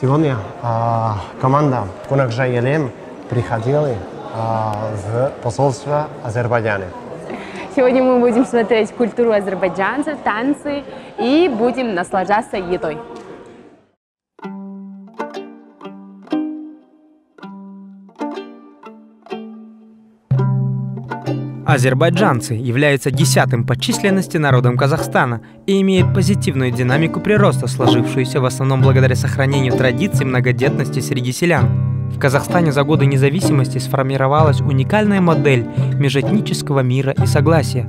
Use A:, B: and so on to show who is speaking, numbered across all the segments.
A: Сегодня команда Кунакжай Елем приходила в посольство Азербайджана.
B: Сегодня мы будем смотреть культуру азербайджанцев, танцы и будем наслаждаться едой.
C: Азербайджанцы являются 10-м по численности народом Казахстана и имеют позитивную динамику прироста, сложившуюся в основном благодаря сохранению традиций многодетности среди селян. В Казахстане за годы независимости сформировалась уникальная модель межэтнического мира и согласия.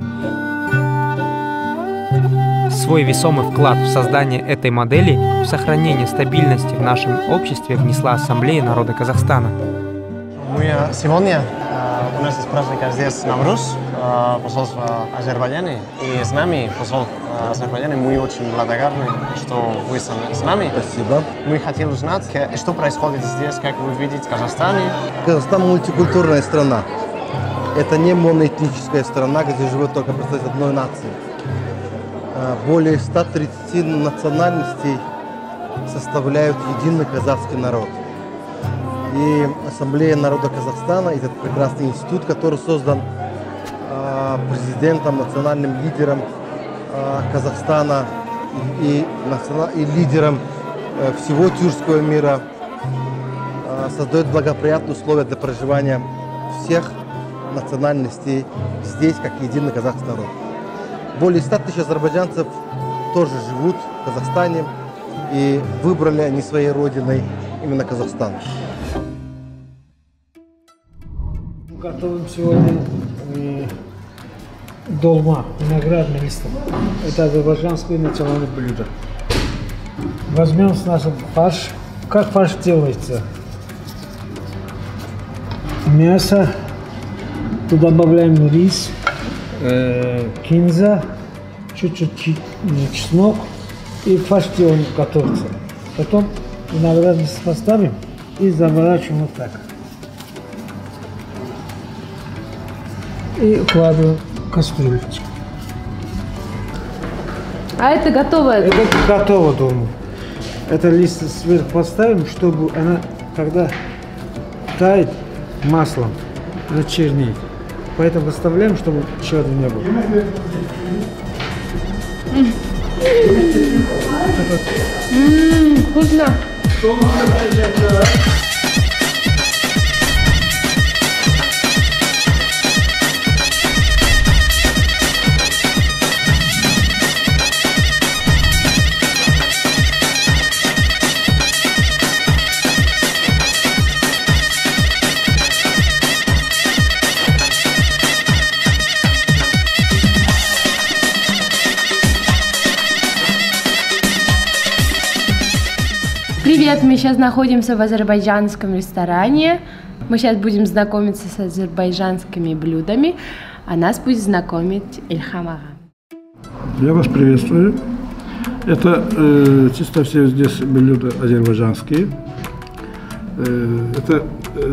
C: Свой весомый вклад в создание этой модели, в сохранение стабильности в нашем обществе внесла Ассамблея народа Казахстана.
A: Сегодня у нас есть праздник здесь Навруз, посольство Азербайджана, и с нами посол Азербайджана. Мы очень благодарны, что вы с нами.
D: Спасибо.
A: Мы хотели узнать, что происходит здесь, как вы видите в Казахстане.
D: Казахстан мультикультурная страна. Это не моноэтническая страна, где живет только представитель одной нации. Более 130 национальностей составляют единый казахский народ. И Ассамблея народа Казахстана, этот прекрасный институт, который создан президентом, национальным лидером Казахстана и лидером всего тюркского мира, создает благоприятные условия для проживания всех национальностей здесь, как единый казахский народ. Более 100 тысяч азербайджанцев тоже живут в Казахстане и выбрали они своей родиной именно Казахстан.
E: Готовим сегодня долма, виноградный лист. Это азербайджанское национальное блюдо. Возьмем с нашим фарш. Как фарш делается? Мясо, туда добавляем рис, кинза, чуть-чуть чеснок, и фарш делаем, готовится. Потом виноградный лист поставим и заворачиваем вот так. И кладу кастрюлечку.
B: А это готово?
E: Это готово дома. Это лист сверху поставим, чтобы она, когда тает маслом, она чернеет. Поэтому оставляем, чтобы черный не было.
B: Вкусно! Привет, мы сейчас находимся в азербайджанском ресторане. Мы сейчас будем знакомиться с азербайджанскими блюдами, а нас будет знакомить Ильхам ага.
F: Я вас приветствую. Это чисто все здесь блюда азербайджанские. Это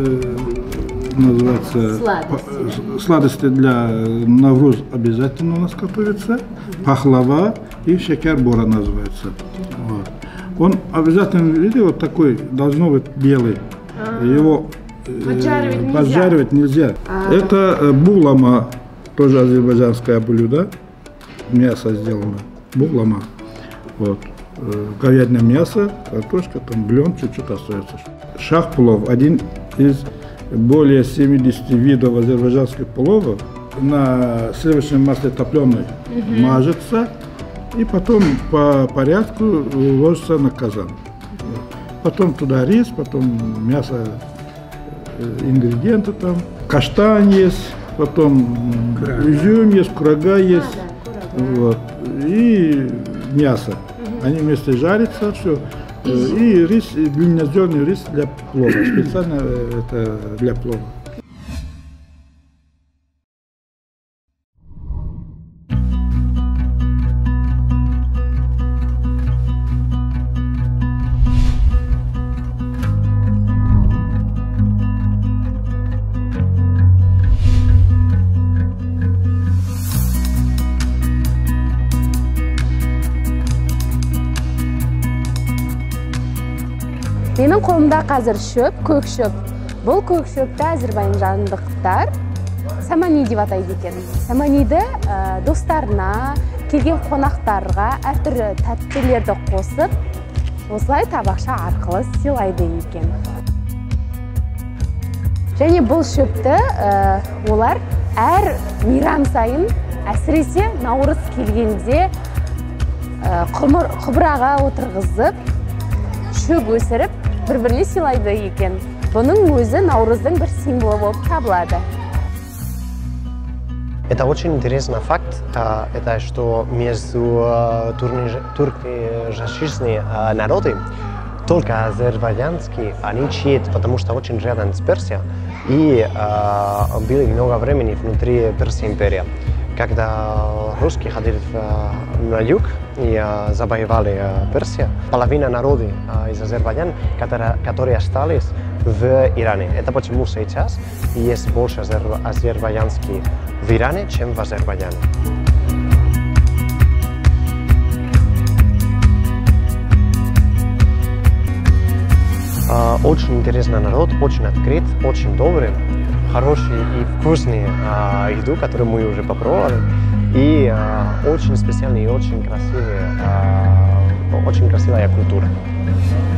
F: называется сладости для Навруз обязательно у нас готовится. Пахлава и шекер-бора называется. Вот. Он обязательно, видите, вот такой, должно быть белый. Его поджаривать нельзя. Это булама, тоже азербайджанское блюдо. Мясо сделано. Булама. Вот. Говядное мясо, картошка, там блен, чуть-чуть остается. Шах-плов, один из более 70 видов азербайджанских пловов. На сливочном масле топленой мажется. И потом по порядку ложится на казан. Потом туда рис, потом мясо, ингредиенты там. Каштан есть, потом изюм есть, курага есть. Вот. И мясо. Они вместе жарятся, все. И рис, длиннозерный рис для плова. Специально это для плова.
B: Менің қолымда қазір шөп, көк шөп. Бұл көк шөпті әзербайжандықтар самани деп атайды екен. Саманиді достарына, келген қонақтарға әртүрлі тәттілерді қосып, осылай табақша арқылы сыйлайды екен. Және бұл шөпті олар әр мейрам сайын, әсіресе наурыз келгенде құбыраға отырғызып, шөп өсіріп, бір-біріне сыйлайды екен. Бұның өзі наурыздың бір символы болып табылады.
A: Это очень интересный факт, это что между туркоязычными народами только азербайджанские, они чьи-то, потому что очень рядом с Персией, и было много времени внутри Персии империи. Когда русские ходили на юг и завоевали Персию, половина народа из Азербайджана, которые остались в Иране. Это почему сейчас есть больше азербайджанских в Иране, чем в Азербайджане. Очень интересный народ, очень открыт, очень добрый, хороший и вкусный еду, которую мы уже попробовали, и очень специальный и очень красивая культура.